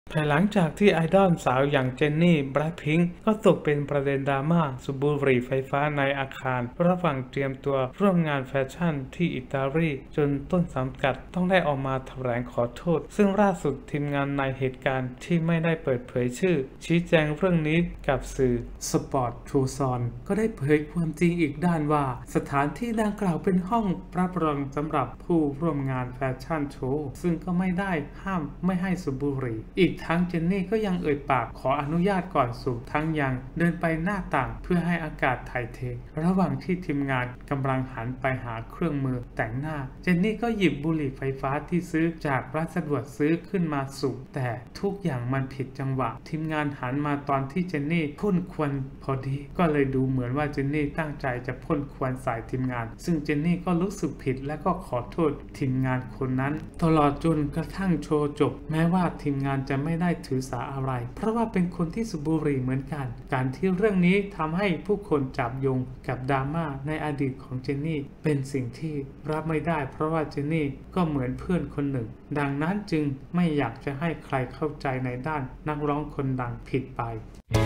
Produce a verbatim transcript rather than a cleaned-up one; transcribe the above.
ภายหลังจากที่ไอดอลสาวอย่างเจนนี่แบล็คพิงค์ก็ตกเป็นประเด็นดราม่าสูบบุหรี่ไฟฟ้าในอาคารระหว่างเตรียมตัวร่วมงานแฟชั่นที่อิตาลีจนต้นสังกัดต้องได้ออกมาแถลงขอโทษซึ่งล่าสุดทีมงานในเหตุการณ์ที่ไม่ได้เปิดเผยชื่อชี้แจงเรื่องนี้กับสื่อสปอร์ตทรูซอนก็ได้เผยความจริงอีกด้านว่าสถานที่ดังกล่าวเป็นห้องรับรองสำหรับผู้ร่วมงานแฟชั่นโชว์ซึ่งก็ไม่ได้ห้ามไม่ให้สูบบุหรี่อีกทั้งเจนนี่ก็ยังเอ่ยปากขออนุญาตก่อนสูบทั้งยังเดินไปหน้าต่างเพื่อให้อากาศถ่ายเทระหว่างที่ทีมงานกำลังหันไปหาเครื่องมือแต่งหน้าเจนนี่ก็หยิบบุหรี่ไฟฟ้าที่ซื้อจากร้านสะดวกซื้อขึ้นมาสูบแต่ทุกอย่างมันผิดจังหวะทีมงานหันมาตอนที่เจนนี่พ่นควันพอดีก็เลยดูเหมือนว่าเจนนี่ตั้งใจจะพ่นควันใส่ทีมงานซึ่งเจนนี่ก็รู้สึกผิดและก็ขอโทษทีมงานคนนั้นตลอดจนกระทั่งโชว์จบแม้ว่าทีมงานจะไม่ได้ถือสาอะไรเพราะว่าเป็นคนที่สูบบุหรี่เหมือนกันการที่เรื่องนี้ทำให้ผู้คนจับโยงกับดราม่าในอดีตของเจนนี่เป็นสิ่งที่รับไม่ได้เพราะว่าเจนนี่ก็เหมือนเพื่อนคนหนึ่งดังนั้นจึงไม่อยากจะให้ใครเข้าใจในด้านนักร้องคนดังผิดไป